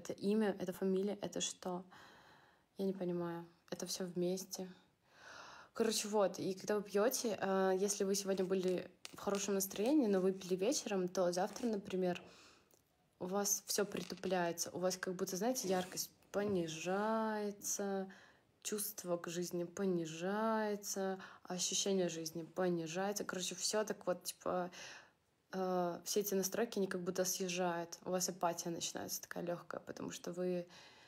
Это имя, это фамилия, это что? Я не понимаю. Это все вместе. Короче, вот. И когда вы пьете, если вы сегодня были в хорошем настроении, но выпили вечером, то завтра, например, у вас все притупляется. У вас как будто, знаете, яркость понижается, чувство к жизни понижается, ощущение жизни понижается. Короче, все так вот, типа, все эти настройки, они как будто съезжают. У вас апатия начинается такая легкая, потому что вы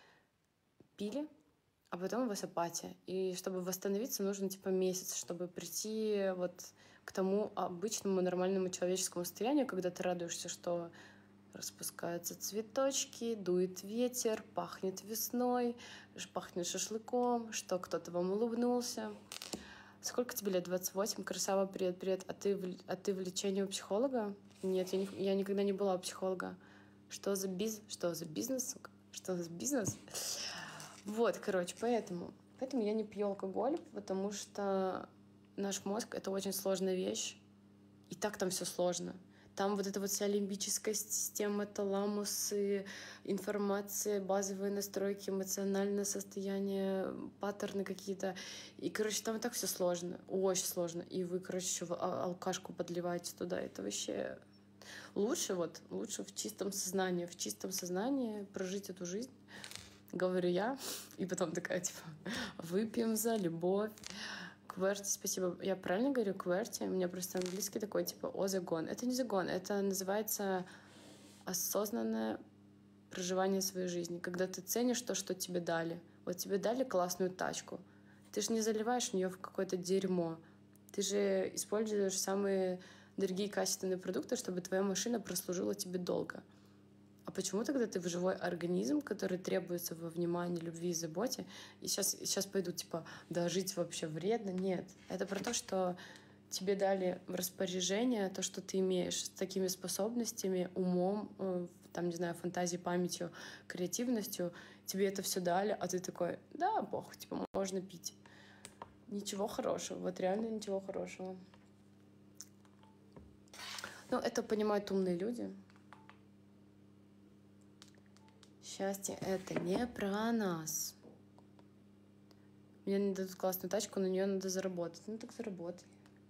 пили, а потом у вас апатия. И чтобы восстановиться, нужно типа месяц, чтобы прийти вот к тому обычному нормальному человеческому состоянию, когда ты радуешься, что распускаются цветочки, дует ветер, пахнет весной, пахнет шашлыком, что кто-то вам улыбнулся. Сколько тебе лет? 28? Красава, привет, привет. А ты в лечении у психолога? Нет, я никогда не была у психолога. Что за бизнес? Что за бизнес? Вот, короче, поэтому я не пью алкоголь, потому что наш мозг — это очень сложная вещь. И так там все сложно. Там вот эта вот вся лимбическая система, таламус, и информация, базовые настройки, эмоциональное состояние, паттерны какие-то. И, короче, там и так все сложно, очень сложно. И вы, короче, еще алкашку подливаете туда. Это вообще лучше в чистом сознании прожить эту жизнь, говорю я. И потом такая, типа, выпьем за любовь. Кверти, спасибо. Я правильно говорю кверти? У меня просто английский такой, типа, загон. Это не загон, это называется осознанное проживание своей жизни. Когда ты ценишь то, что тебе дали. Вот тебе дали классную тачку. Ты же не заливаешь в нее в какое-то дерьмо. Ты же используешь самые дорогие качественные продукты, чтобы твоя машина прослужила тебе долго. А почему тогда ты в живой организм, который требуется во внимании, любви и заботе, и сейчас пойдут, типа, да, жить вообще вредно? Нет. Это про то, что тебе дали в распоряжение то, что ты имеешь, с такими способностями, умом, там, не знаю, фантазией, памятью, креативностью. Тебе это все дали, а ты такой, да, бог, типа, можно пить. Ничего хорошего, вот реально ничего хорошего. Ну, это понимают умные люди. Счастье — это не про нас. Мне не дадут классную тачку, на нее надо заработать. Ну так заработай.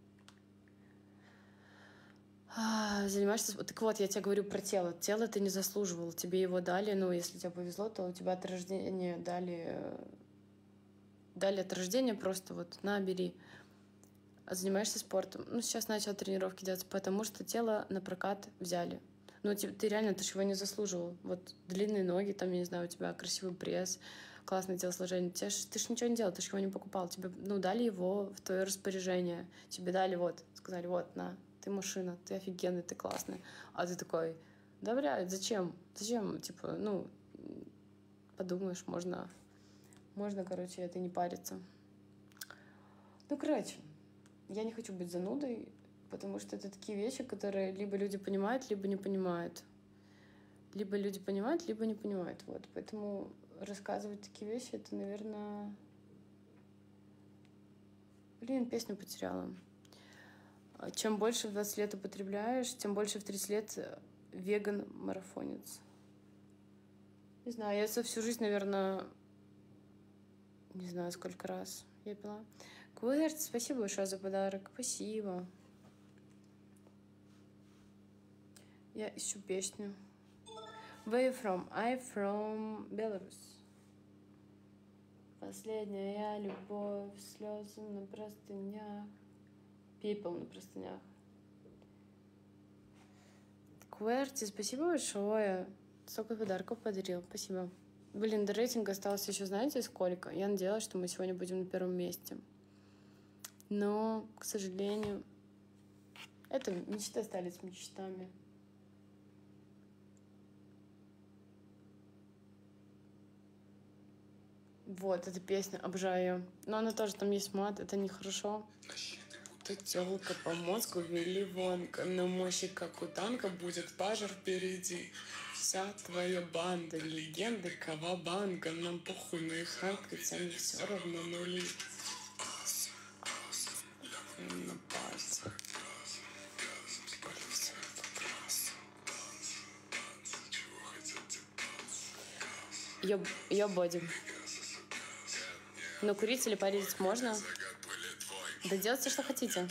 Занимаешься... Так вот, я тебе говорю про тело. Тело ты не заслуживал. Тебе его дали, ну, если тебе повезло, то у тебя от рождения дали от рождения просто вот набери. А занимаешься спортом. Ну, сейчас начала тренировки делать, потому что тело на прокат взяли. Ну, ты реально, ты же его не заслуживал. Вот длинные ноги, там, я не знаю, у тебя красивый пресс, классное телосложение. Ты ж ничего не делал, ты же его не покупал. Тебе, ну, дали его в твое распоряжение. Тебе дали вот, сказали, вот, на, ты машина, ты офигенный, ты классный. А ты такой, да, блядь, зачем? Зачем? Типа, ну, подумаешь, можно, короче, это не париться. Ну, короче, я не хочу быть занудой, потому что это такие вещи, которые либо люди понимают, либо не понимают. Либо люди понимают, либо не понимают. Вот. Поэтому рассказывать такие вещи, это, наверное... Блин, песню потеряла. Чем больше в 20 лет употребляешь, тем больше в 30 лет веган-марафонец. Не знаю, я за всю жизнь, наверное, не знаю, сколько раз я пила. Кверт, спасибо большое за подарок. Спасибо. Я ищу песню. Where you from? I'm from Belarus. Последняя любовь, слезы на простынях. People на простынях. Кверти, спасибо большое. Столько подарков подарил. Спасибо. Блин, до рейтинга осталось еще, знаете, сколько? Я надеялась, что мы сегодня будем на первом месте. Но, к сожалению, это мечты остались мечтами. Вот, эта песня, обожаю ее. Но она тоже, там есть мат, это нехорошо. Ты тёлка по мозгу вели вонка, но мощи, как у танка, будет пожар впереди. Вся твоя банда, легенды, кавабанга, нам похуй на их хакать, они все равно нули. На пальцах. Ее боди. Но курить или парить можно? Да делайте, что хотите.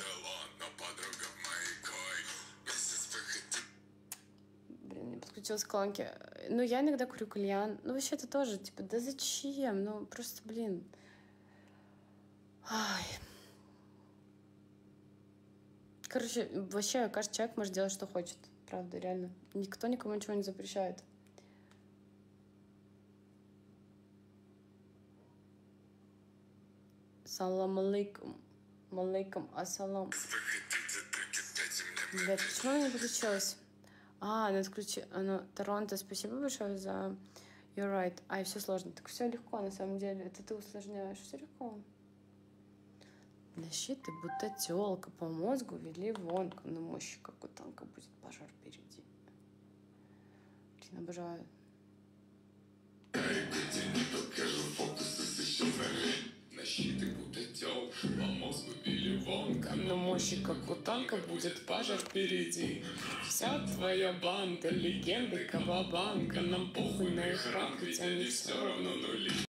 Блин, не подключилась к колонке. Ну, я иногда курю кальян. Ну, вообще, это тоже, типа, да зачем? Ну, просто, блин. Ай. Короче, вообще, каждый человек может делать, что хочет. Правда, реально. Никто никому ничего не запрещает. Салам алейкум. Малейкум ассалам. Блядь, почему она не подключилась? Она отключила. Торонто, спасибо большое за You're right. Ай, все сложно. Так все легко, на самом деле. Это ты усложняешь. Все легко. Защиты, будто тёлка по мозгу вели вонку. На мощи, как у танка будет пожар впереди. Блин, обожаю. На мощи, как у танка будет пожар впереди. Вся твоя банда, легенды Кавабанка. Нам похуй на их ранг, ведь они все равно нули.